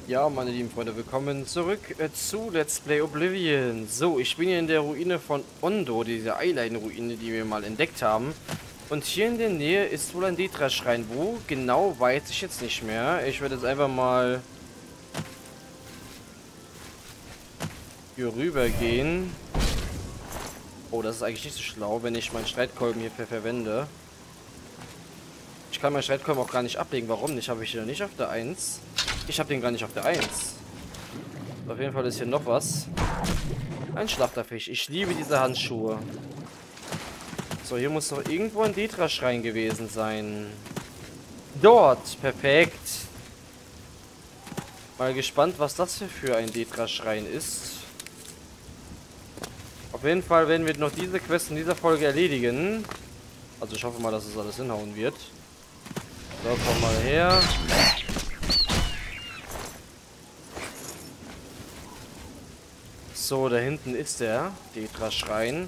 Ja, meine lieben Freunde, willkommen zurück zu Let's Play Oblivion. So, ich bin hier in der Ruine von Ondo, diese Eyeliner-Ruine, die wir mal entdeckt haben. Und hier in der Nähe ist wohl ein Detra-Schrein. Wo genau, weiß ich jetzt nicht mehr. Ich werde jetzt einfach mal hier rüber gehen. Oh, das ist eigentlich nicht so schlau, wenn ich meinen Streitkolben hier verwende. Ich kann meinen Streitkolben auch gar nicht ablegen. Warum nicht? Habe ich den nicht auf der 1? Ich habe den gar nicht auf der 1. Auf jeden Fall ist hier noch was. Ein Schlachterfisch. Ich liebe diese Handschuhe. So, hier muss doch irgendwo ein Detra-Schrein gewesen sein. Dort. Perfekt. Mal gespannt, was das hier für ein Detra-Schrein ist. Auf jeden Fall werden wir noch diese Quest in dieser Folge erledigen. Also ich hoffe mal, dass es alles hinhauen wird. So, komm mal her. So, da hinten ist der Detra-Schrein.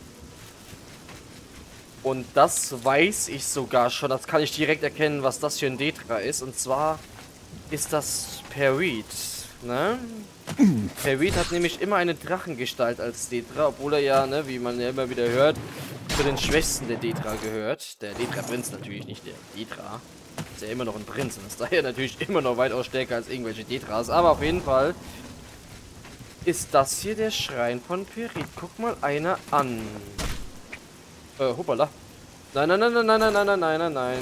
Und das weiß ich sogar schon. Das kann ich direkt erkennen, was das für ein Detra ist. Und zwar ist das Perit, ne? Perit hat nämlich immer eine Drachengestalt als Detra, obwohl er ja, ne, wie man ja immer wieder hört, zu den Schwächsten der Detra gehört. Der Detra-Prinz natürlich, nicht der Detra. Ist ja immer noch ein Prinz und ist daher natürlich immer noch weitaus stärker als irgendwelche Detras. Aber auf jeden Fall ist das hier der Schrein von Perit. Guck mal einer an. Hoppala. Nein, nein, nein, nein, nein, nein, nein, nein, nein, nein.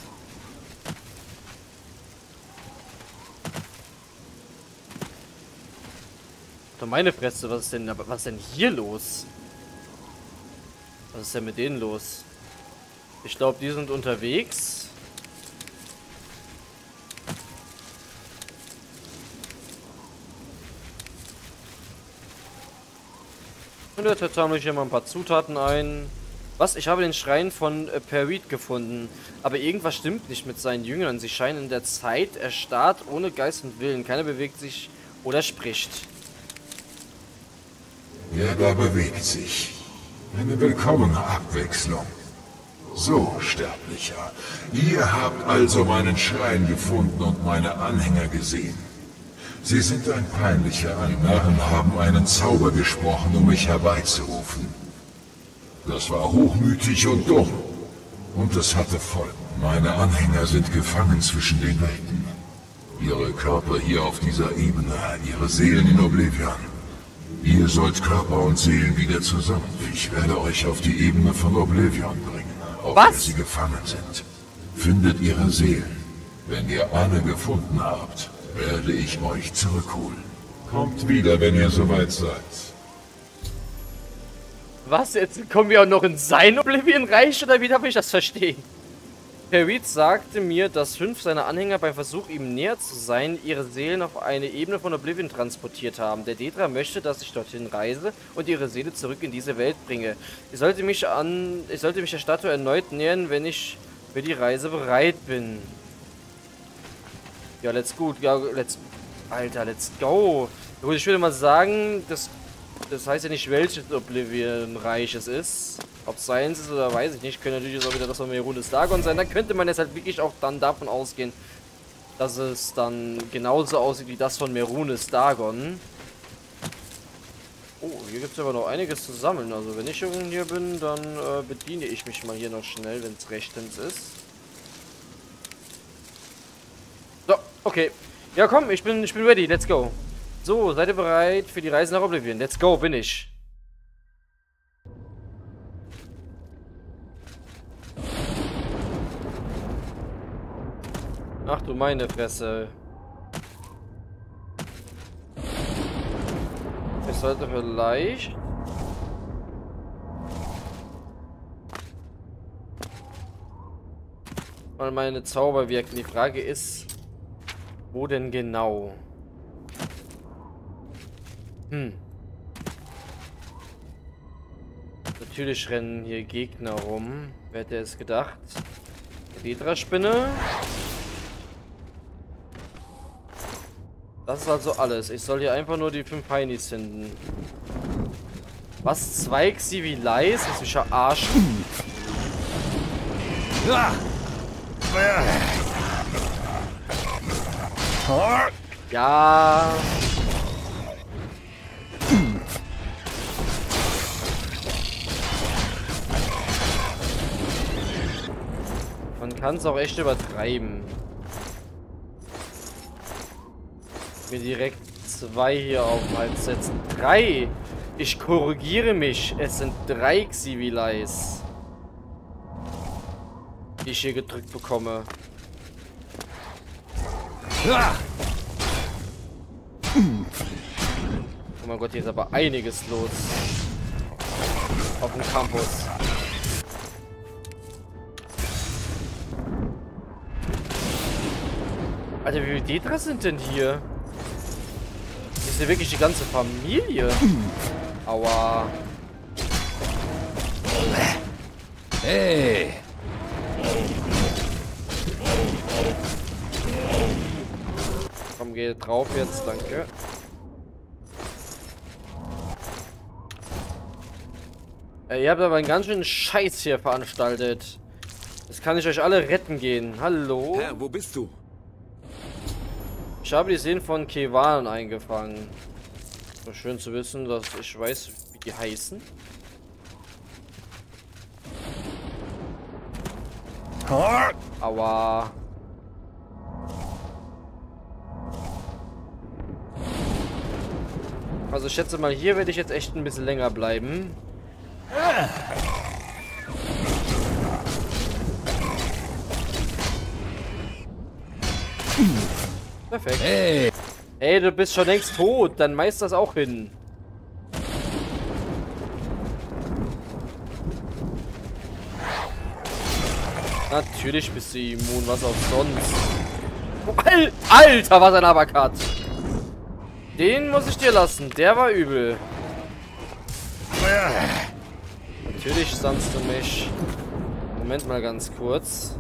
Doch meine Fresse, was ist denn hier los? Was ist denn mit denen los? Ich glaube, die sind unterwegs. Und jetzt sammle ich hier mal ein paar Zutaten ein. Was? Ich habe den Schrein von Perit gefunden. Aber irgendwas stimmt nicht mit seinen Jüngern. Sie scheinen in der Zeit erstarrt, ohne Geist und Willen. Keiner bewegt sich oder spricht. Ja, da bewegt sich. Eine willkommene Abwechslung. So, Sterblicher. Ihr habt also meinen Schrein gefunden und meine Anhänger gesehen. Sie sind ein peinlicher Narren, haben einen Zauber gesprochen, um mich herbeizurufen. Das war hochmütig und dumm. Und es hatte Folgen. Meine Anhänger sind gefangen zwischen den Welten. Ihre Körper hier auf dieser Ebene, ihre Seelen in Oblivion. Ihr sollt Körper und Seelen wieder zusammen. Ich werde euch auf die Ebene von Oblivion bringen, auf der sie gefangen sind. Findet ihre Seelen. Wenn ihr alle gefunden habt, werde ich euch zurückholen. Kommt wieder, wenn ihr soweit seid. Was? Jetzt kommen wir auch noch in sein Oblivion-Reich, oder wie darf ich das verstehen? Perit sagte mir, dass 5 seiner Anhänger beim Versuch, ihm näher zu sein, ihre Seelen auf eine Ebene von Oblivion transportiert haben. Der Detra möchte, dass ich dorthin reise und ihre Seele zurück in diese Welt bringe. Ich sollte mich der Statue erneut nähern, wenn ich für die Reise bereit bin. Ja, let's go. Ja, let's go. Gut, ich würde mal sagen, das heißt ja nicht, welches Oblivion-Reich es ist. Ob es seins ist oder weiß ich nicht. Könnte natürlich auch wieder das von Merunes Dagon sein. Da könnte man jetzt halt wirklich auch dann davon ausgehen, dass es dann genauso aussieht wie das von Merunes Dagon. Oh, hier gibt es aber noch einiges zu sammeln. Also wenn ich schon hier bin, dann bediene ich mich mal hier noch schnell, wenn es rechtens ist. So, okay. Ja komm, ich bin ready. Let's go. So, seid ihr bereit für die Reise nach Oblivion? Let's go, bin ich. Ach du meine Fresse. Ich sollte vielleicht... mal meine Zauber wirken. Die Frage ist, wo denn genau? Natürlich rennen hier Gegner rum. Wer hätte es gedacht? Detra-Spinne. Das ist also alles. Ich soll hier einfach nur die 5 Heinis finden. Was? 2 Xivileis? Das ist mich verarschen. Ja. Man kann es auch echt übertreiben. Mir direkt 2 hier auf den Hals setzen. 3! Ich korrigiere mich. Es sind 3 Xivilis, die ich hier gedrückt bekomme. Oh mein Gott, hier ist aber einiges los. Auf dem Campus. Alter, wie viele Detras sind denn hier? Das ist ja wirklich die ganze Familie. Aua. Hey. Komm, geh drauf jetzt, danke. Ihr habt aber einen ganz schönen Scheiß hier veranstaltet. Jetzt kann ich euch alle retten gehen. Hallo? Herr, wo bist du? Ich habe die Seen von Kevan eingefangen. So schön zu wissen, dass ich weiß, wie die heißen. Aua. Also ich schätze mal, hier werde ich jetzt echt ein bisschen länger bleiben. Perfekt. Hey. Ey, du bist schon längst tot. Dann meist das auch hin. Natürlich bist du immun. Was auch sonst. Oh, Alter, was ein Abakat. Den muss ich dir lassen. Der war übel. Natürlich sanst du mich. Moment mal ganz kurz.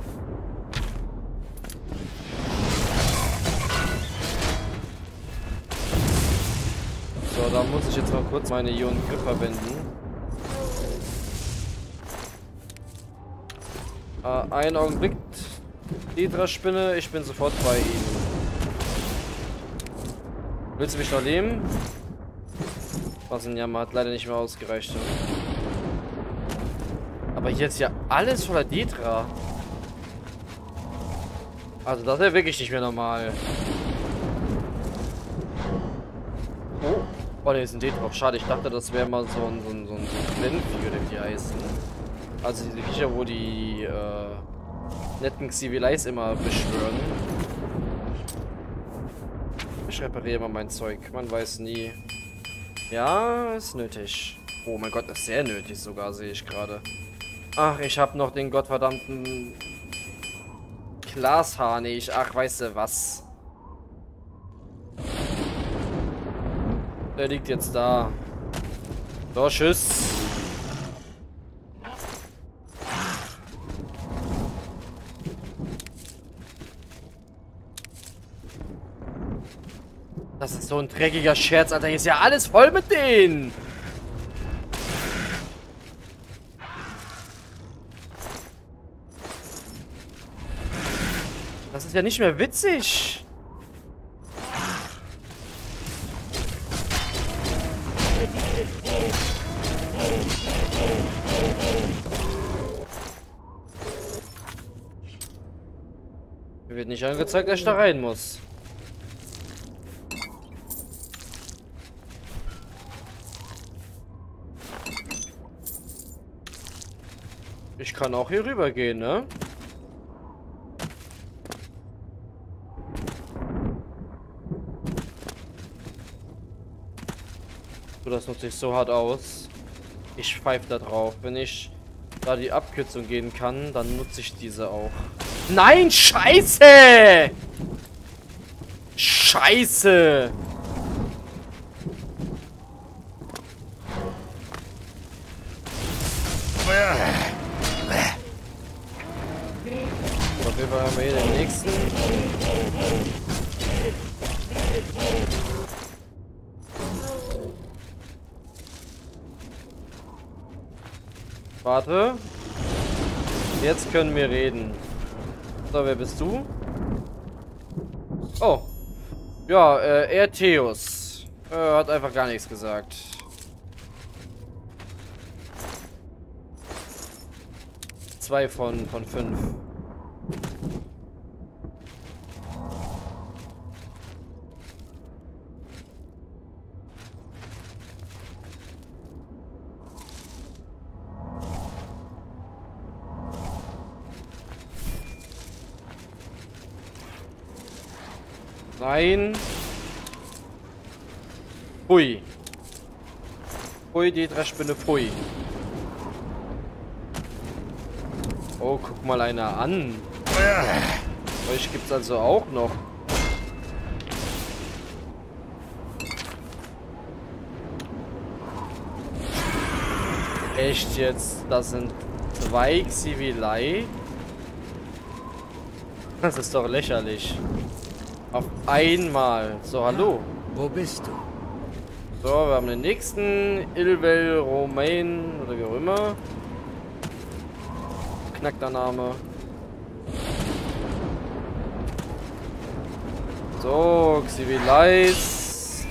So, da muss ich jetzt mal kurz meine Ionen-Grip verwenden. Einen Augenblick. Hydra-Spinne, ich bin sofort bei ihm. Willst du mich noch nehmen? Was ein Jammer, hat leider nicht mehr ausgereicht. Aber hier ist ja alles voller Detra. Also das ist ja wirklich nicht mehr normal. Oh, ne, ist ein Detra. Schade, ich dachte, das wäre mal so ein Quenvieh, oder wie die heißen. Also diese Viecher, wo die netten Xivilis immer beschwören. Ich repariere mal mein Zeug. Man weiß nie. Ja, ist nötig. Oh mein Gott, das ist sehr nötig sogar, sehe ich gerade. Ach, ich habe noch den gottverdammten Glasharnisch. Ach, weißt du was? Der liegt jetzt da. So, tschüss. Das ist so ein dreckiger Scherz, Alter. Hier ist ja alles voll mit denen. Das ist ja nicht mehr witzig. Mir wird nicht angezeigt, dass ich da rein muss. Ich kann auch hier rüber gehen, ne? So, das nutze ich so hart aus. Ich pfeife da drauf. Wenn ich da die Abkürzung gehen kann, dann nutze ich diese auch. Nein, Scheiße! Scheiße! Auf jeden Fall haben wir hier den nächsten. Warte. Jetzt können wir reden. So, wer bist du? Oh. Ja, Ertheus. Hat einfach gar nichts gesagt. Zwei von 5. Nein. Pfui. Pfui, die Dreschspinne, pfui. Oh, guck mal einer an. Euch gibt's also auch noch. Echt jetzt? Das sind 2 Xivilei? Das ist doch lächerlich. Auf einmal. So, hallo. Wo bist du? So, wir haben den nächsten. Ilvel Romain oder wie auch immer. Knackter Name. So, Xivileis.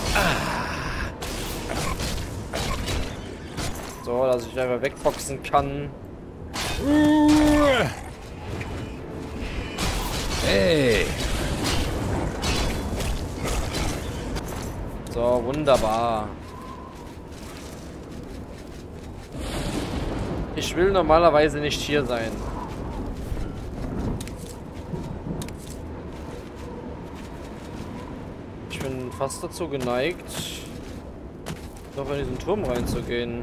So, dass ich einfach wegboxen kann. Hey! So, wunderbar. Ich will normalerweise nicht hier sein. Ich bin fast dazu geneigt, noch in diesen Turm reinzugehen.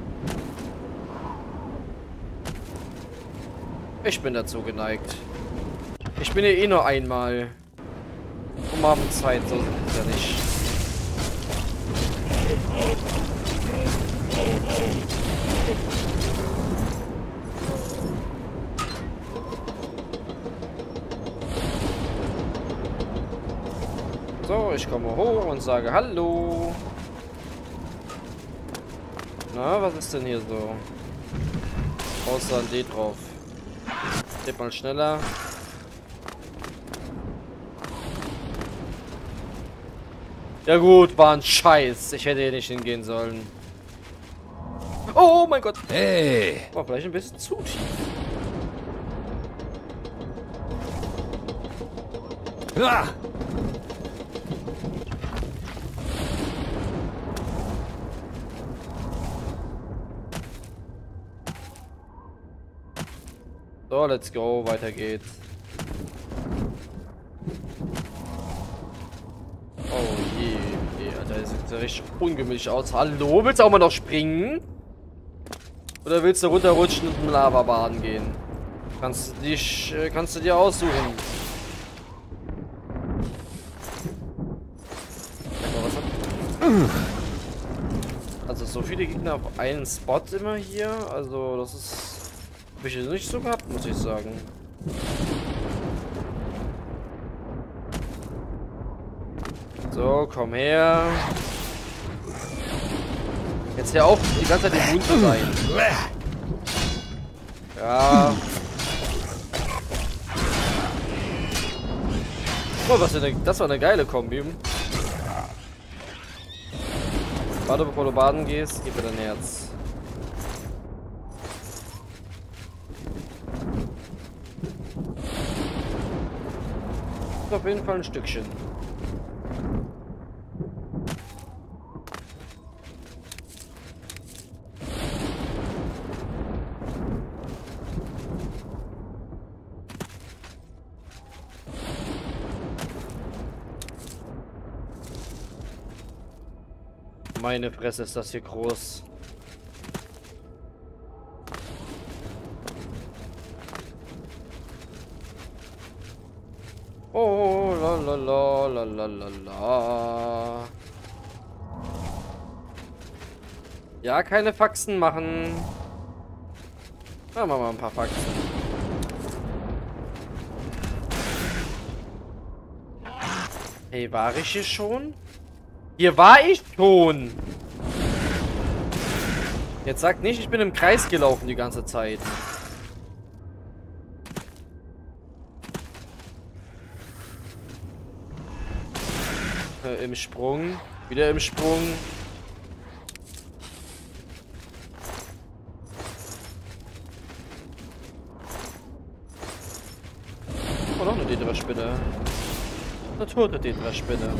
Ich bin dazu geneigt. Ich bin hier eh nur einmal. Um Abendzeit, so sind es ja nicht. So, ich komme hoch und sage Hallo. Na, was ist denn hier so? Außer ein D drauf. Geht mal schneller. Ja gut, war ein Scheiß. Ich hätte hier nicht hingehen sollen. Oh mein Gott. Hey! War vielleicht ein bisschen zu tief. Ah! So, let's go. Weiter geht's. Oh je, Alter, das sieht ja richtig ungemütlich aus. Hallo, willst du auch mal noch springen? Oder willst du runterrutschen und im Lavabaden gehen? Kannst du dir aussuchen. Also so viele Gegner auf einen Spot immer hier. Also das ist... Hab ich jetzt nicht so gehabt, muss ich sagen. So, komm her. Jetzt ja auch die ganze Zeit im Mund zu sein. Ja. Oh, das war eine geile Kombi. Warte, bevor du baden gehst, gib mir dein Herz. Auf jeden Fall ein Stückchen. Meine Fresse, ist das hier groß. Oh, la la la la la la la. Ja, keine Faxen machen. Na, machen wir mal ein paar Faxen. Hey, war ich hier schon? Hier war ich schon. Jetzt sagt nicht, ich bin im Kreis gelaufen die ganze Zeit. Im Sprung. Wieder im Sprung. Oh, noch eine Tetra-Spinne. Eine tote Tetra-Spinne.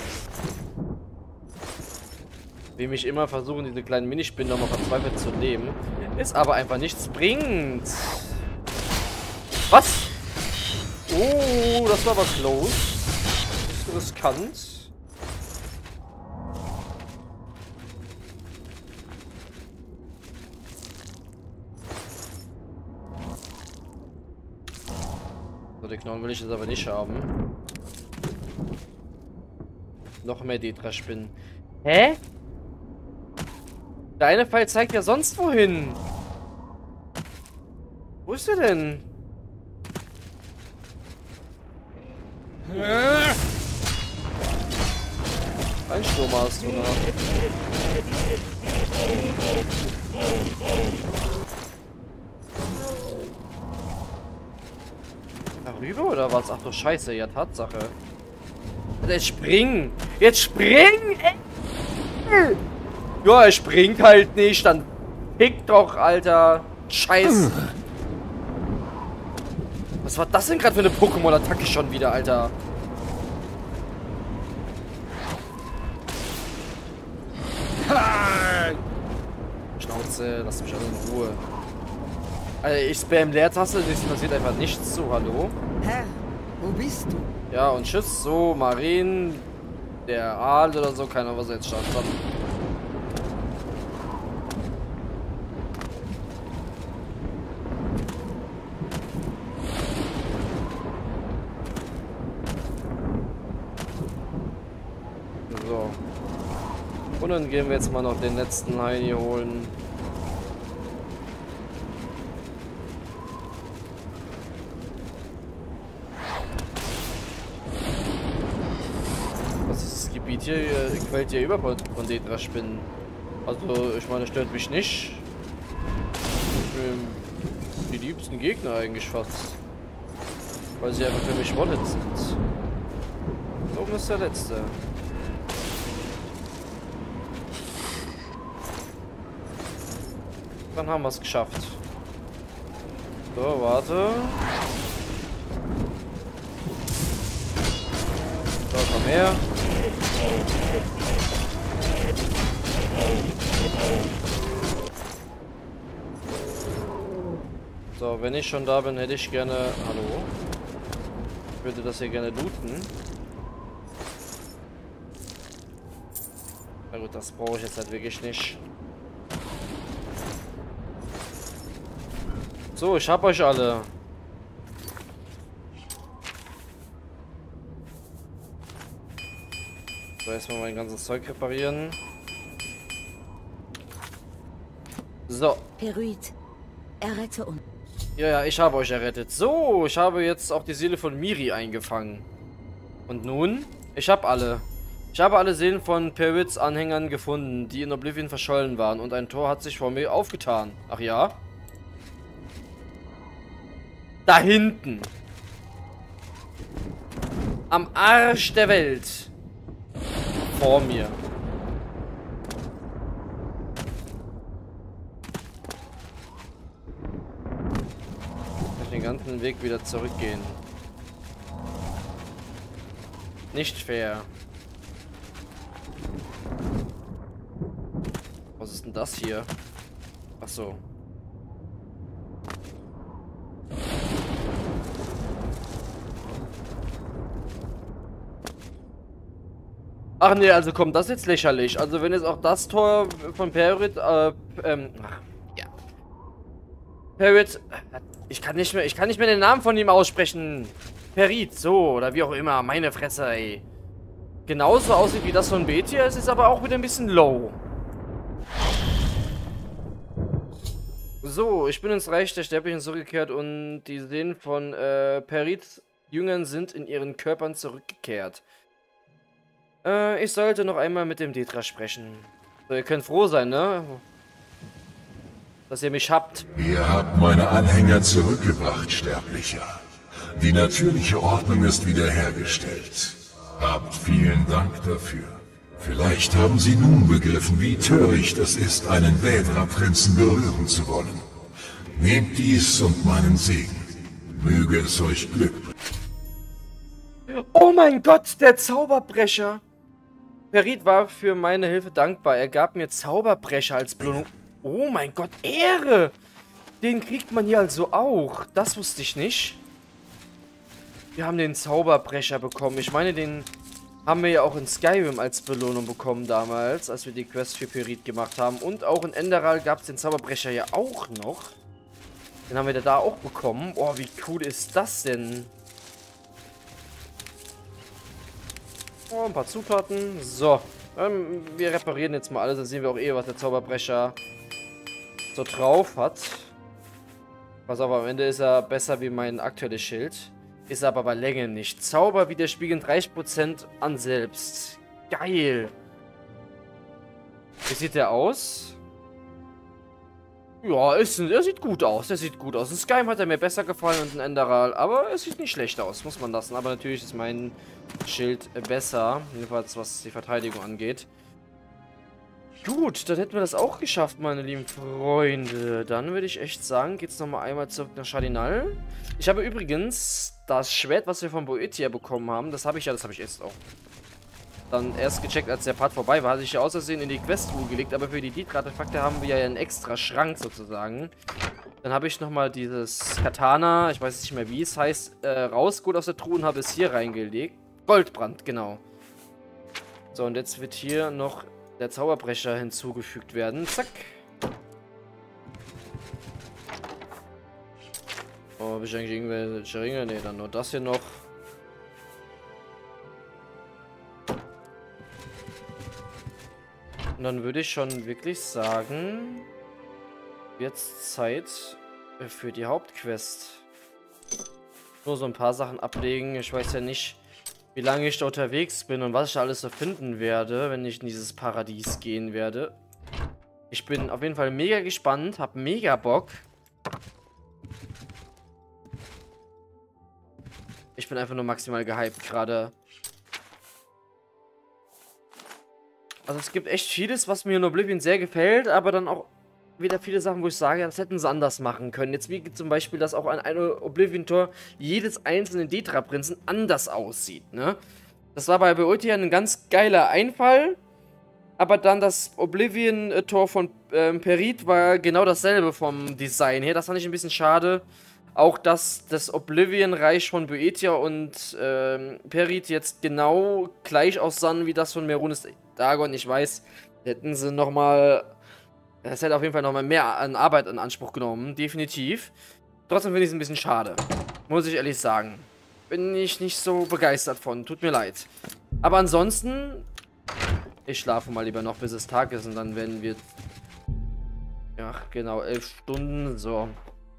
Wie mich immer versuchen, diese kleinen Minispinnen nochmal verzweifelt zu nehmen. Ist aber einfach nichts bringt. Was? Oh, das war was los. Das ist riskant. So, die Knochen will ich jetzt aber nicht haben. Noch mehr Tetra-Spinnen. Hä? Der eine Pfeil zeigt ja sonst wohin. Wo ist der denn? Ein Sturm hast du noch. Darüber oder was? Ach du Scheiße, ja Tatsache. Jetzt spring! Jetzt spring! Ja, er springt halt nicht, dann pick doch, Alter. Scheiße. Was war das denn gerade für eine Pokémon-Attacke schon wieder, Alter? Schnauze, lass mich alle in Ruhe. Also ich spam Leertaste, es passiert einfach nichts. So, hallo. Herr, wo bist du? Ja, und tschüss, so, Marien, der Aal oder so, keiner, was er jetzt startet hat. So. Und dann gehen wir jetzt mal noch den letzten Heini holen. Das Gebiet hier quält ja über von Tetra-Spinnen. Also, ich meine, stört mich nicht. Die liebsten Gegner eigentlich fast. Weil sie einfach für mich Wallet sind. Da oben ist der letzte. Dann haben wir es geschafft. So, warte. So, komm her. So, wenn ich schon da bin, hätte ich gerne... Hallo? Ich würde das hier gerne looten. Na gut, das brauche ich jetzt halt wirklich nicht. So, ich hab euch alle. So, erstmal mein ganzes Zeug reparieren. So. Peruit, errette uns. Ja, ich habe euch errettet. So, ich habe jetzt auch die Seele von Miri eingefangen. Und nun? Ich habe alle. Ich habe alle Seelen von Peruits Anhängern gefunden, die in Oblivion verschollen waren. Und ein Tor hat sich vor mir aufgetan. Ach ja? Da hinten. Am Arsch der Welt. Vor mir. Ich muss den ganzen Weg wieder zurückgehen. Nicht fair. Was ist denn das hier? Ach so. Ach nee, also komm, das ist jetzt lächerlich. Also wenn jetzt auch das Tor von Perit, ja. Perit, ich kann nicht mehr den Namen von ihm aussprechen. Perit, so, oder wie auch immer, meine Fresse, ey. Genauso aussieht wie das von Betia, es ist aber auch wieder ein bisschen low. So, ich bin ins Reich der Sterblichen zurückgekehrt und die Seelen von Perits Jüngern sind in ihren Körpern zurückgekehrt. Ich sollte noch einmal mit dem Tetra sprechen. So, ihr könnt froh sein, ne? Dass ihr mich habt. Ihr habt meine Anhänger zurückgebracht, Sterblicher. Die natürliche Ordnung ist wiederhergestellt. Habt vielen Dank dafür. Vielleicht haben Sie nun begriffen, wie töricht es ist, einen Vedra-Prinzen berühren zu wollen. Nehmt dies und meinen Segen. Möge es euch Glück bringen. Oh mein Gott, der Zauberbrecher! Perit war für meine Hilfe dankbar. Er gab mir Zauberbrecher als Belohnung. Oh mein Gott, Ehre! Den kriegt man hier also auch. Das wusste ich nicht. Wir haben den Zauberbrecher bekommen. Ich meine, den haben wir ja auch in Skyrim als Belohnung bekommen damals, als wir die Quest für Perit gemacht haben. Und auch in Enderal gab es den Zauberbrecher ja auch noch. Den haben wir da auch bekommen. Oh, wie cool ist das denn? Oh, ein paar Zutaten. So, wir reparieren jetzt mal alles. Dann sehen wir auch was der Zauberbrecher so drauf hat. Pass auf, am Ende ist er besser wie mein aktuelles Schild. Ist aber bei Länge nicht. Zauber widerspiegeln 30% an selbst. Geil. Wie sieht der aus? Ja, er sieht gut aus. Er sieht gut aus. In Skyrim hat er mir besser gefallen und in Enderal. Aber es sieht nicht schlecht aus, muss man lassen. Aber natürlich ist mein Schild besser. Jedenfalls was die Verteidigung angeht. Gut, dann hätten wir das auch geschafft, meine lieben Freunde. Dann würde ich echt sagen, geht's nochmal einmal zurück nach Schadinal. Ich habe übrigens das Schwert, was wir von Boeotia bekommen haben, das habe ich jetzt auch dann erst gecheckt, als der Part vorbei war. Hatte ich ja aus Versehen in die Quest-Truhe gelegt, aber für die Deedra-Artefakte haben wir ja einen extra Schrank sozusagen. Dann habe ich nochmal dieses Katana, ich weiß nicht mehr wie es heißt, rausgeholt aus der Truhe und habe es hier reingelegt. Goldbrand, genau. So, und jetzt wird hier noch der Zauberbrecher hinzugefügt werden. Zack. Oh, habe ich eigentlich irgendwelche Ringe? Ne, dann nur das hier noch. Und dann würde ich schon wirklich sagen, jetzt Zeit für die Hauptquest. Nur so ein paar Sachen ablegen. Ich weiß ja nicht, wie lange ich da unterwegs bin und was ich da alles so finden werde, wenn ich in dieses Paradies gehen werde. Ich bin auf jeden Fall mega gespannt, hab mega Bock. Ich bin einfach nur maximal gehypt gerade. Also es gibt echt vieles, was mir in Oblivion sehr gefällt, aber dann auch wieder viele Sachen, wo ich sage, das hätten sie anders machen können. Jetzt wie zum Beispiel, dass auch an einem Oblivion-Tor jedes einzelne Deedra-Prinzen anders aussieht, ne? Das war bei Boeotia ein ganz geiler Einfall, aber dann das Oblivion-Tor von Perit war genau dasselbe vom Design her. Das fand ich ein bisschen schade. Auch, dass das Oblivion-Reich von Boeotia und Perit jetzt genau gleich aussahen wie das von Merunes Dagon. Ich weiß, hätten sie nochmal... Das hätte auf jeden Fall nochmal mehr an Arbeit in Anspruch genommen, definitiv. Trotzdem finde ich es ein bisschen schade, muss ich ehrlich sagen. Bin ich nicht so begeistert von, tut mir leid. Aber ansonsten, ich schlafe mal lieber noch, bis es Tag ist und dann werden wir... Ja, genau, 11 Stunden, so.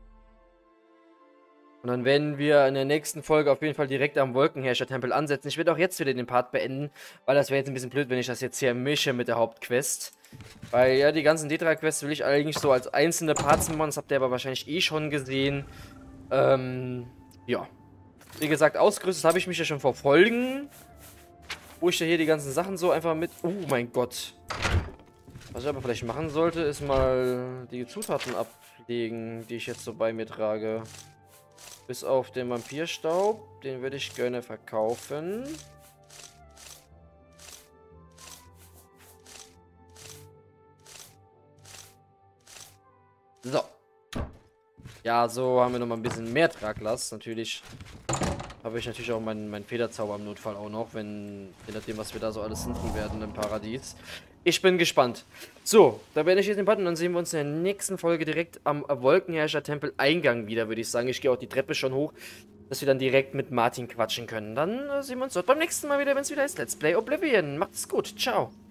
Und dann werden wir in der nächsten Folge auf jeden Fall direkt am Wolkenherrscher-Tempel ansetzen. Ich werde auch jetzt wieder den Part beenden, weil das wäre jetzt ein bisschen blöd, wenn ich das jetzt hier mische mit der Hauptquest. Weil ja, die ganzen Deedra-Quests will ich eigentlich so als einzelne Parts machen. Das habt ihr aber wahrscheinlich eh schon gesehen. Ja. Wie gesagt, ausgerüstet habe ich mich ja schon vor Folgen. Wo ich ja hier die ganzen Sachen so einfach mit... Oh mein Gott. Was ich aber vielleicht machen sollte, ist mal die Zutaten ablegen, die ich jetzt so bei mir trage. Bis auf den Vampirstaub. Den würde ich gerne verkaufen. So. Ja, so haben wir nochmal ein bisschen mehr Traglast. Natürlich habe ich natürlich auch meinen Federzauber im Notfall auch noch, wenn, je nachdem, was wir da so alles finden werden im Paradies. Ich bin gespannt. So, da werde ich jetzt den Button und dann sehen wir uns in der nächsten Folge direkt am Wolkenherrscher-Tempel Eingang wieder, würde ich sagen. Ich gehe auch die Treppe schon hoch, dass wir dann direkt mit Martin quatschen können. Dann sehen wir uns dort beim nächsten Mal wieder, wenn es wieder heißt Let's Play Oblivion. Macht's gut. Ciao.